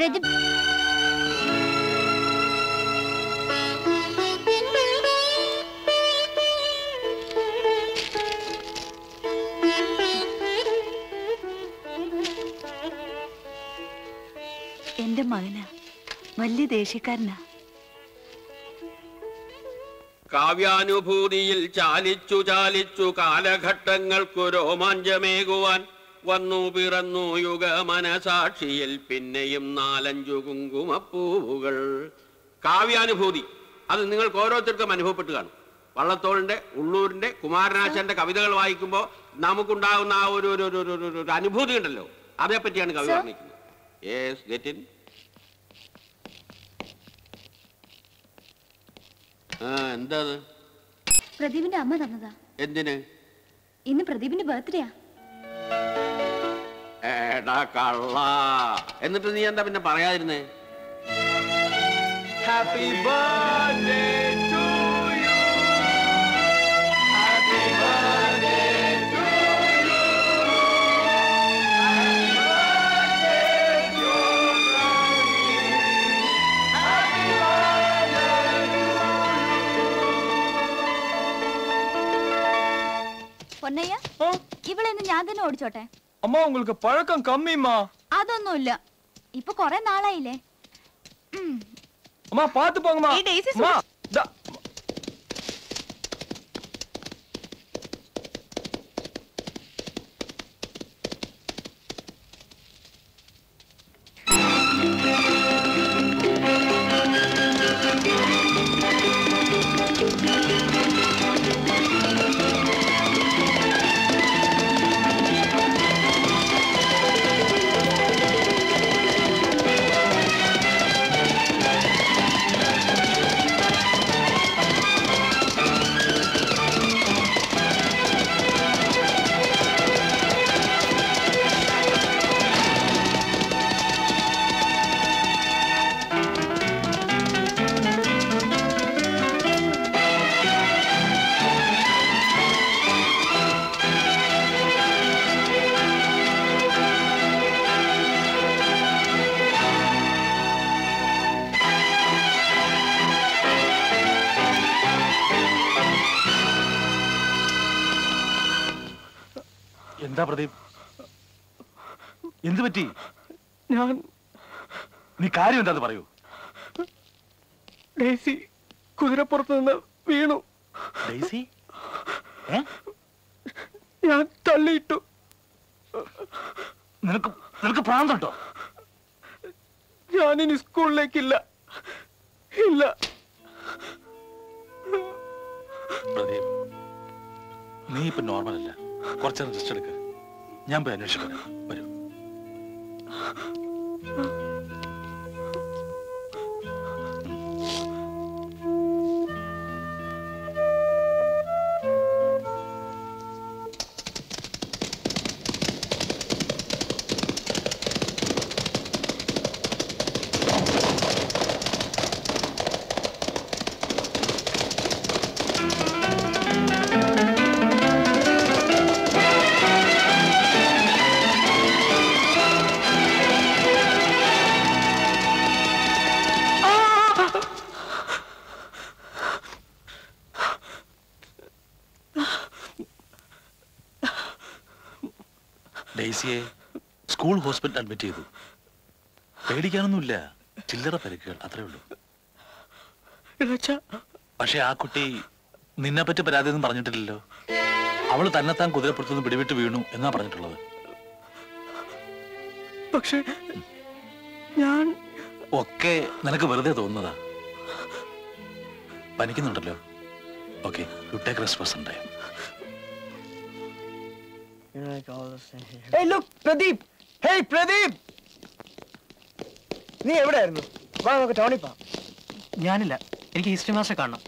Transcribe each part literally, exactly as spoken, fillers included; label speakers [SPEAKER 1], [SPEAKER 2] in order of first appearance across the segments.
[SPEAKER 1] എന്റെ മകനാ, വലിയ ദേഷ്യക്കാരനാ.
[SPEAKER 2] കാവ്യാനുഭൂതിയിൽ ചാലിച്ചു ചാലിച്ചു കാലഘട്ടങ്ങൾക്കു രോമാഞ്ചമേകുവാൻ വന്നു പിറന്നു യുഗ മനസാക്ഷിയിൽ പിന്നെയും നാലഞ്ചു കുങ്കുമപ്പൂവുകൾ. കാവ്യാനുഭൂതി അത് നിങ്ങൾക്ക് ഓരോരുത്തർക്കും അനുഭവപ്പെട്ട് കാണും. വള്ളത്തോളിന്റെ, ഉള്ളൂരിന്റെ, കുമാരനാശാന്റെ കവിതകൾ വായിക്കുമ്പോൾ നമുക്കുണ്ടാകുന്ന ആ ഒരു ഒരു അനുഭൂതി ഉണ്ടല്ലോ, അതേപ്പറ്റിയാണ് കവി വർണ്ണിക്കുന്നത്. Yes, get in. എന്താ
[SPEAKER 3] പ്രദീപിന്റെ അമ്മ തന്നതാ.
[SPEAKER 2] എന്തിന്?
[SPEAKER 3] ഇന്ന് പ്രദീപിന്റെ ബർത്ത്ഡേയാ.
[SPEAKER 2] ഏടാ കള്ള, എന്നിട്ട് നീ എന്താ പിന്നെ പറയാതിരുന്നേ? Happy birthday to you, happy birthday to you, happy birthday to you.
[SPEAKER 3] പൊന്നയ്യ, ഇവളെന്ന് ഞാൻ തന്നെ ഓടിച്ചോട്ടെ?
[SPEAKER 4] அம்மா உங்களுக்கு பழக்கம் கம்மிமா.
[SPEAKER 3] അതൊന്നുമില്ല, ഇപ്പൊ കൊറേ നാളായില്ലേ.
[SPEAKER 4] அம்மா பாத்து போங்கம்மா. அம்மா டா.
[SPEAKER 5] എന്താ പ്രദീപ്, എന്ത് പറ്റി?
[SPEAKER 4] ഞാൻ
[SPEAKER 5] നീ കാര്യം എന്താന്ന് പറയൂ.
[SPEAKER 4] ഡേസി കുതിരപ്പുറത്ത് നിന്ന് വീണു.
[SPEAKER 5] ഡേസി?
[SPEAKER 4] ഞാൻ തള്ളിയിട്ടു.
[SPEAKER 5] നിനക്ക് നിനക്ക് പ്രാന്തണ്ടോ?
[SPEAKER 4] ഞാനിനി സ്കൂളിലേക്കില്ല. ഇല്ല.
[SPEAKER 5] പ്രദീപ്, നീ ഇപ്പൊ നോർമൽ അല്ല, കുറച്ചേരം റെസ്റ്റ് എടുക്ക. ഞാൻ പോയി അന്വേഷിക്കാം. വരൂ. ഡേസിയെ സ്കൂൾ ഹോസ്പിറ്റൽ അഡ്മിറ്റ് ചെയ്തു. പേടിക്കാനൊന്നുമില്ല, ചില്ലറ പരിക്കുകൾ അത്രേ ഉള്ളൂ. പക്ഷെ ആ കുട്ടി നിന്നെ പറ്റി പരാതി ഒന്നും പറഞ്ഞിട്ടില്ലല്ലോ. അവള് തന്നെത്താൻ കുതിരപ്പുറത്തുനിന്ന് പിടിവിട്ട് വീണു എന്നാ പറഞ്ഞിട്ടുള്ളത്.
[SPEAKER 4] പക്ഷേ ഞാൻ
[SPEAKER 5] ഒക്കെ നിനക്ക് വെറുതെ തോന്നുന്നതാ. പനിക്കുന്നുണ്ടല്ലോ. Okay, you take rest for some time.
[SPEAKER 4] Hey look, Pradeep. Hey Pradeep. നീ എവിടെയായിരുന്നു? വാ നമുക്ക് ടൗണിൽ പോവാം.
[SPEAKER 6] ഞാനില്ല, എനിക്ക് ഹിസ്റ്ററി മാസ്റ്റർ കാണണം.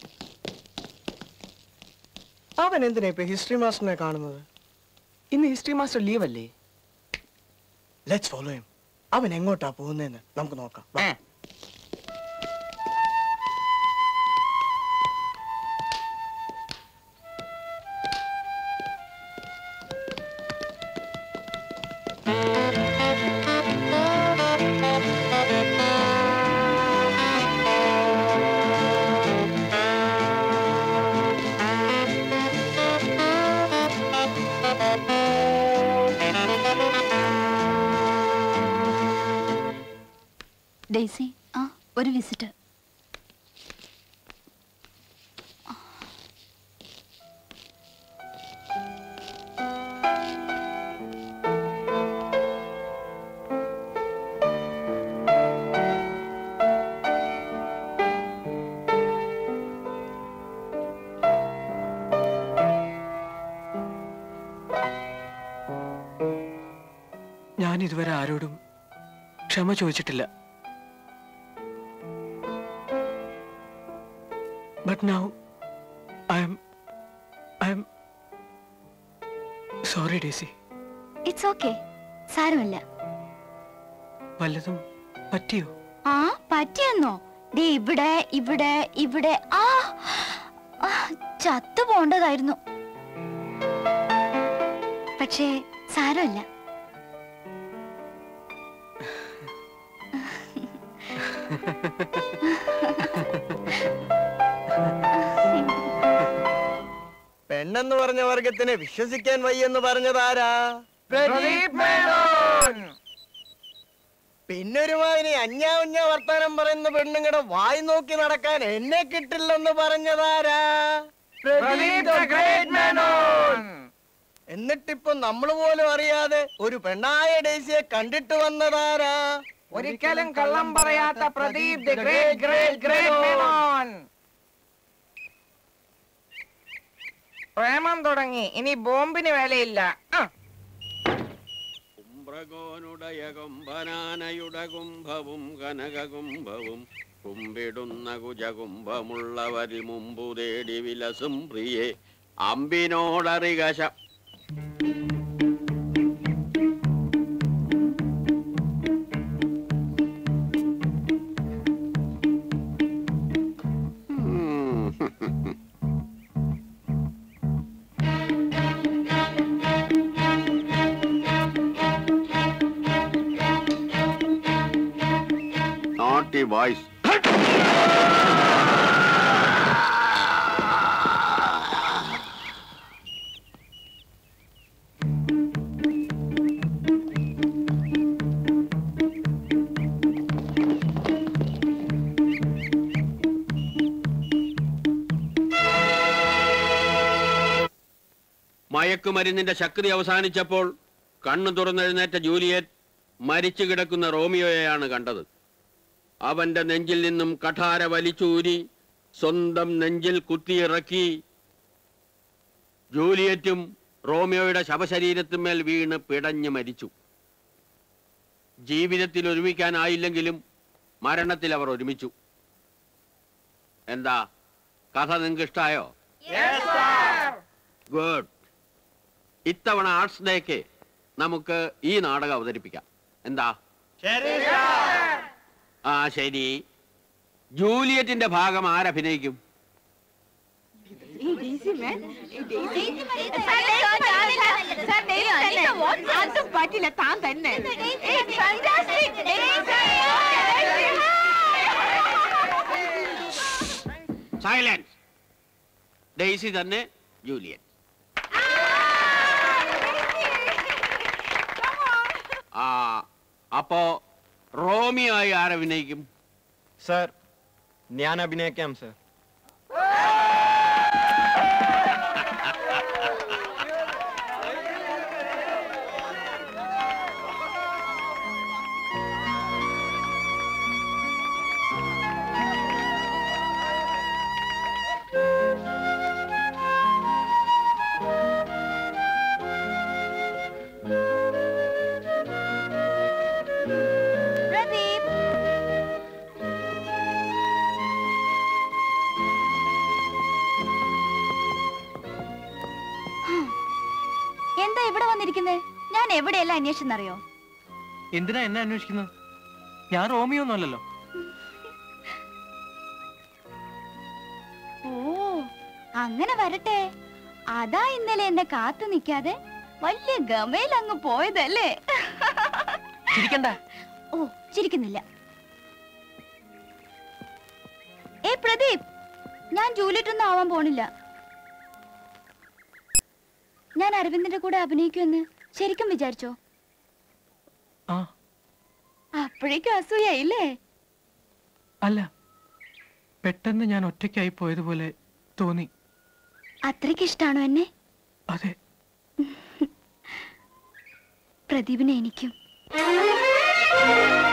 [SPEAKER 4] അവൻ എന്തിനാ ഇപ്പൊ ഹിസ്റ്ററി മാസ്റ്ററിനെ കാണുന്നത്?
[SPEAKER 6] ഇന്ന് ഹിസ്റ്ററി മാസ്റ്റർ ലീവ് അല്ലേ?
[SPEAKER 4] Let's follow him. അവൻ എങ്ങോട്ടാ പോകുന്നതെന്ന് നമുക്ക് നോക്കാം.
[SPEAKER 3] ഡെയ്സി, ആ ഒരു വിസിറ്റ്.
[SPEAKER 6] ഞാൻ ഇതുവരെ ആരോടും ക്ഷമ ചോദിച്ചിട്ടില്ല. But now I am I am sorry, Daisy.
[SPEAKER 3] It's okay, സാരമില്ല.
[SPEAKER 6] വല്ലതും പറ്റിയോ?
[SPEAKER 3] ആ പറ്റിയെന്നോ? ദേ ഇവിടെ ഇവിടെ ഇവിടെ ആ ചത്തു പോണ്ടതായിരുന്നു. പക്ഷേ സാരമില്ല.
[SPEAKER 4] പെണ്ണെന്ന് പറഞ്ഞ വർഗത്തിനെ വിശ്വസിക്കാൻ വയ്യെന്ന് പറഞ്ഞതാരാ? പിന്നൊരു മകനെ അഞ്ഞാവുഞ്ഞ വർത്താനം പറയുന്ന പെണ്ണുങ്ങളുടെ വായി നോക്കി നടക്കാൻ എന്നെ കിട്ടില്ലെന്ന് പറഞ്ഞതാരാ? എന്നിട്ടിപ്പൊ നമ്മള് പോലും അറിയാതെ ഒരു പെണ്ണായ ഡേസിയെ കണ്ടിട്ട് വന്നതാരാ?
[SPEAKER 7] ഒരിക്കലും കള്ളം പറയാത്ത Pradeep the great great great Menon. പ്രേമം തുടങ്ങി, ഇനി ബോംബിന് വേലയില്ല.
[SPEAKER 2] കുംഭകോനുടയ കുംഭനാനയുടെ കുംഭവും കനകകുംഭവും കുമ്പിടുന്ന കുജകുംഭമുള്ളവരിൽ മുമ്പു തേടി വിലസും പ്രിയേ അമ്പിനോടറികശ. Naughty boys. മയക്കുമരുന്നിന്റെ ശക്തി അവസാനിച്ചപ്പോൾ കണ്ണു തുറന്നെഴുന്നേറ്റ ജൂലിയറ്റ് മരിച്ചു കിടക്കുന്ന റോമിയോയെയാണ് കണ്ടത്. അവന്റെ നെഞ്ചിൽ നിന്നും കഠാര വലിച്ചൂരി സ്വന്തം നെഞ്ചിൽ കുത്തിയിറക്കി ജൂലിയറ്റും റോമിയോയുടെ ശവശരീരത്തിന്മേൽ വീണ് പിടഞ്ഞു മരിച്ചു. ജീവിതത്തിൽ ഒരുമിക്കാനായില്ലെങ്കിലും മരണത്തിൽ അവർ ഒരുമിച്ചു. എന്താ കഥ നിങ്ങൾക്ക് ഇഷ്ടായോ? ഗുഡ്. ഇത്തവണ ആർട്സ് ഡേക്ക് നമുക്ക് ഈ നാടകം അവതരിപ്പിക്കാം. എന്താ? ആ ശരി. ജൂലിയറ്റിന്റെ ഭാഗം ആരഭിനയിക്കും?
[SPEAKER 1] പറ്റില്ല, താൻ തന്നെ.
[SPEAKER 2] സൈലൻസ്. ഡെയ്സി തന്നെ ജൂലിയറ്റ്. ആ അപ്പോ റോമിയോ ആയി ആരഭിനയിക്കും?
[SPEAKER 4] സർ, ഞാൻ അഭിനയിക്കാം സർ.
[SPEAKER 3] എന്താ ഇവിടെ വന്നിരിക്കുന്നത്? ഞാൻ എവിടെയല്ല അന്വേഷിച്ചെന്നറിയോ?
[SPEAKER 6] എന്തിനാ എന്നെ അന്വേഷിക്കുന്നത്? ഞാൻ റോമിയോ ഒന്നുമല്ലല്ലോ.
[SPEAKER 3] ഓ അങ്ങനെ വരട്ടെ. അതാ ഇന്നലെ എന്നെ കാത്തു നിൽക്കാതെ വലിയ ഗമയിൽ അങ്ങ് പോയതല്ലേ?
[SPEAKER 6] ചിരിക്കണ്ട.
[SPEAKER 3] ഓ ചിരിക്കുന്നില്ല. ഏ പ്രദീപ്, ഞാൻ ജൂലിയറ്റ് ഒന്നും ആവാൻ പോണില്ല. ഞാൻ അരവിന്ദന്റെ കൂടെ അഭിനയിക്കുമെന്ന് ശരിക്കും വിചാരിച്ചോ? അപ്പോഴേക്കും അസൂയായില്ലേ?
[SPEAKER 6] അല്ല, പെട്ടെന്ന് ഞാൻ ഒറ്റയ്ക്കായി പോയതുപോലെ തോന്നി.
[SPEAKER 3] അത്രയ്ക്ക് ഇഷ്ടാണോ എന്നെ?
[SPEAKER 6] അതെ.
[SPEAKER 3] പ്രദീപിനെ എനിക്കും.